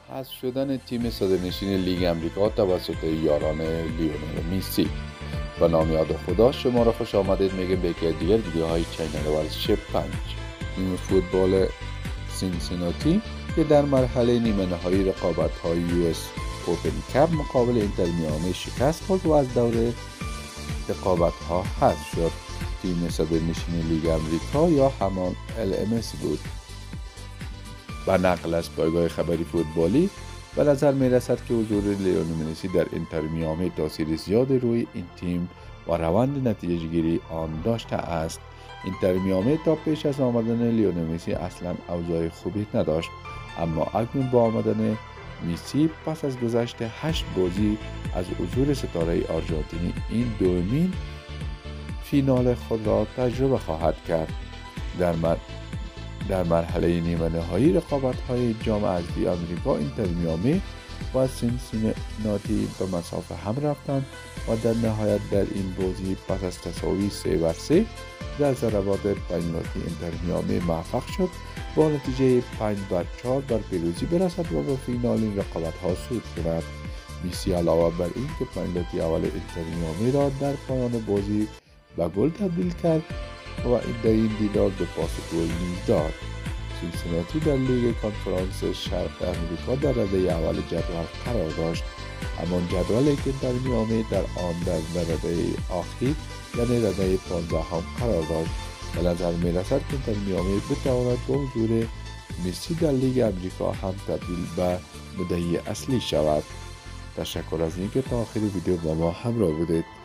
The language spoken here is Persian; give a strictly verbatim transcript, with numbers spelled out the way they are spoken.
حذف شدن تیم صدرنشین لیگ امریکا توسط یاران لیونل مسی. با نام یاد خدا شما را خوش آمدید میگم به یکی دیگر ویدیوهای چینل ورزش پنج. تیم فوتبال سینسیناتی که در مرحله نیمه نهایی رقابت‌های یو اس اوپن کپ مقابل اینتر میامی شکست خورد و از دور رقابت‌ها حذف شد. تیم صدرنشین لیگ امریکا یا همان ال ام اس بود. با نقل از پایگاه خبری فوتبالی به نظر می رسد که حضور لیونل مسی در اینتر میامی تاثیر زیاد روی این تیم و روند نتیجه گیری آن داشته است. اینتر میامی تا پیش از آمدن لیونل مسی اصلا اوضاع خوبی نداشت، اما اکنون با آمدن مسی پس از گذشت هشت بازی از حضور ستاره آرژانتینی این دومین فینال خود را تجربه خواهد کرد. در مر... در مرحله نیمه نهایی رقابت‌های جام حذفی آمریکا اینتر میامی و سینسیناتی به مسافه هم رفتند و در نهایت در این بازی پس از تساوی سه بر سه در ضربات پنالتی اینتر میامی موفق شد با نتیجه پنج بر چهار بر پیروزی برسد و به فینال این رقابت‌ها صعود کند. مسی علاوه بر این که پنالتی اول اینتر میامی را در پایان بازی به گل تبدیل کرد و در این دیدار به پاس گل نیز داد. سینسیناتی در لیگ کنفرانس شرق امریکا در رده اول جدول قرار داشت، همان جدولی که اینتر میامی در آن در رده آخر یعنی رده پانزدهم قرار داشت. به نظر می رسد که اینتر میامی بتواند با حضور مسی در لیگ امریکا هم تبدیل به مدعی اصلی شود. تشکر از اینکه تا آخر ویدیو با ما همراه بودید.